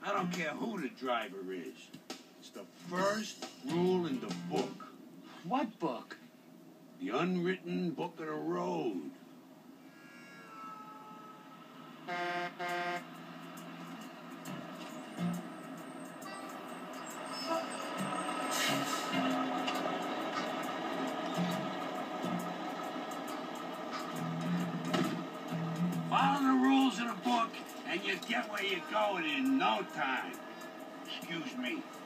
I don't care who the driver is. It's the first rule in the book. What book? The unwritten book of the road. Follow the rules of the book, and you get where you're going in no time. Excuse me.